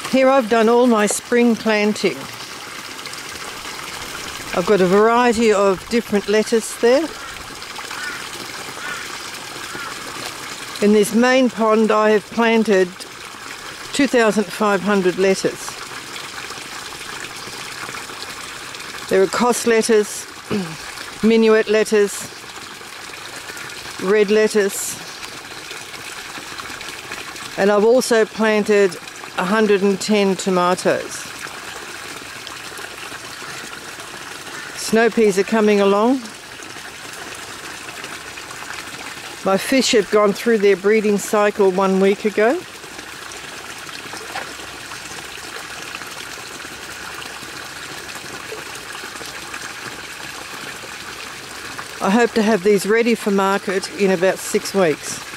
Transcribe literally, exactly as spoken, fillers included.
Here I've done all my spring planting. I've got a variety of different lettuce there. In this main pond I have planted two thousand five hundred lettuce. There are cos lettuce, minuet lettuce, red lettuce, and I've also planted one hundred ten tomatoes. Snow peas are coming along. My fish have gone through their breeding cycle one week ago. I hope to have these ready for market in about six weeks.